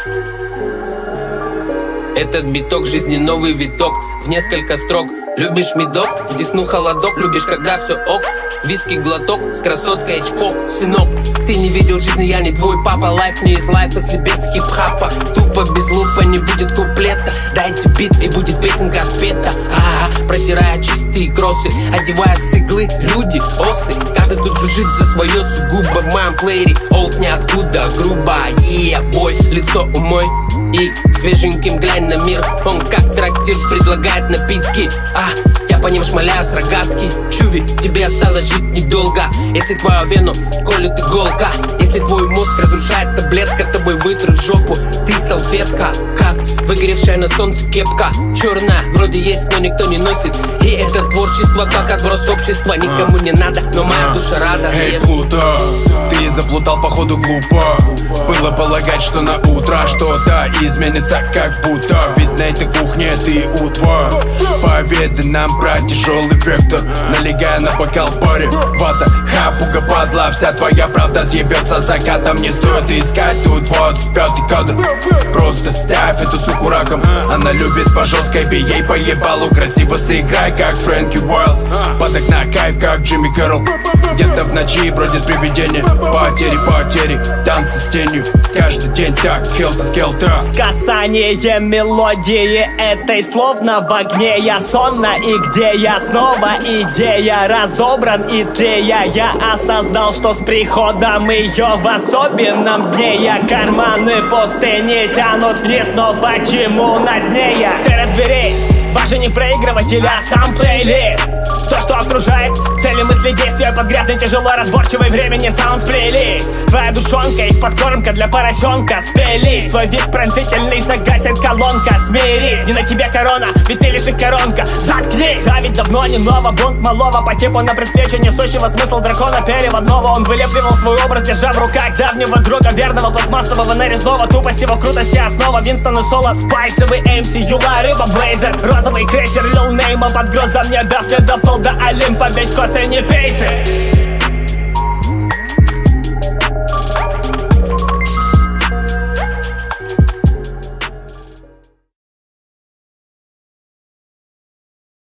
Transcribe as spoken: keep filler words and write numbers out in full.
Этот биток жизни новый виток в несколько строк. Любишь медок, в десну холодок. Любишь, когда все ок. Виски глоток с красоткой эйчпоп. Сынок, ты не видел жизни, я не твой папа. Лайф не из лайф, если без хип-хапа. Тупо без лупа не будет куплета. Дайте бит и будет песенка спета. А-а-а, протирая чистые кроссы, одевая с иглы люди, осы. Каждый тут жужжит за свое сугубо. В моем плеере олд ниоткуда, грубо. Yeah, бой, лицо умой и свеженьким глянь на мир. Он как трактир предлагает напитки. А, я по ним шмаляю с рогатки. Чуви, тебе осталось жить недолго. Если твою вену колет иголка, если твой мозг разрушает таблетка, тобой вытрут жопу, ты салфетка. Как выгоревшая на солнце кепка. Черная, вроде есть, но никто не носит. И это творчество, как отброс общества. Никому не надо, но моя душа рада. Эй, Плута, ты заплутал, походу глупо. Было полагать, что на утро что-то изменится, как будто. Ведь на этой кухне ты утварь. Поведай нам про тяжелый вектор, налегая на бокал в баре. Вата, хапуга, падла, вся твоя правда съебется закатом. Не стоит искать тут вот пятый кадр. Просто ставь эту суку раком. Она любит по жесткой, бей ей по ебалу. Красиво сыграй, как Фрэнки Уайлд. Под окна кайф, как Джимми Кэрролл. Где-то в ночи бродит привидение. Потери, потери, танцы с тенью. Каждый день так, хелта-скелта. Касание мелодии этой словно в огне. Я сонна, и где я снова? Идея разобран и тлея. Я осознал, что с приходом ее в особенном дне я карманы пустыни тянут вниз, но почему на дне я? Ты разберись, важно не проигрыватель, а сам плейлист. То, что окружает, цели, мысли, действия под грязный, тяжело разборчивый времени саунд-плейлист. Твоя душонка, их подкормка для поросенка. Спелись, твой вид пронзительный, загасит колонка. Смирись, не на тебе корона, ведь ты лишь их коронка. Заткнись, завидь давно не ново. Бунт малого по типу на предплечье, несущего смысл дракона переводного. Он вылепливал свой образ, держа в руках давнего друга, верного, пластмассового, нарезного. Тупость его крутости основа. Винстон и Соло, спайсовый эм си, Юла, рыба, блейзер, розовый крейсер, Лил Нейма под грозом небес, следопол до Олимпа, ведь косы не пейсы.